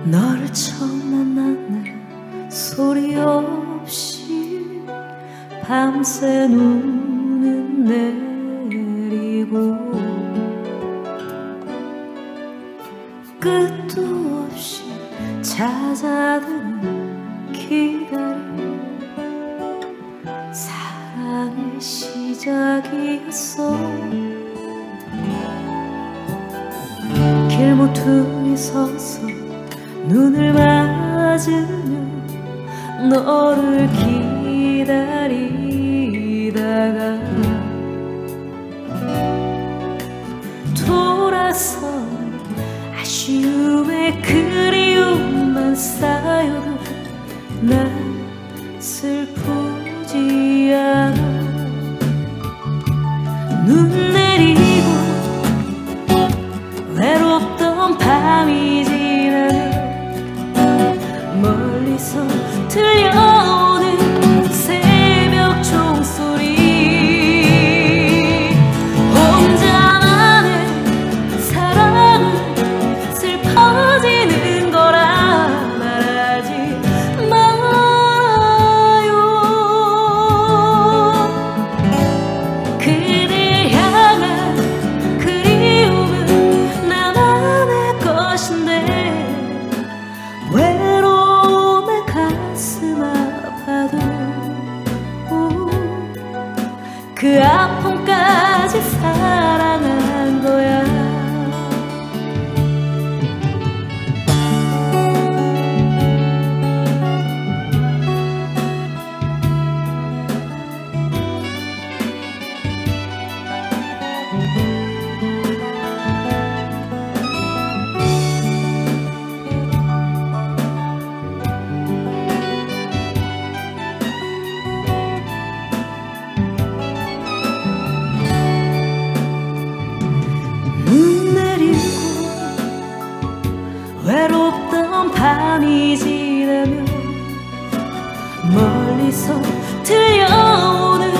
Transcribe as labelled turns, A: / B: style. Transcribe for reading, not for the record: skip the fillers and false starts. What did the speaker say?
A: 너를 처음 만난 날 소리 없이 밤새 눈은 내리고 끝도 없이 찾아드는 기다림 사랑의 시작이었어. 길모퉁이 서서 눈을 맞으며 너를 기다리다가 돌아서 아쉬움에 그리움만 쌓여도 난 슬프지 않아. 눈 내리고 외롭던 밤이 지나면 멀리서 들려오는 새벽 종소리 혼자만의 사랑은 슬퍼지는 거라 말하지 말아요. 그댈 향한 그리움은 나만의 것인데 외로움에 가슴 아파도 그 아픔까지 사랑한 거야. 눈 내리고 외롭던 밤이 지나면 멀리서 들려오는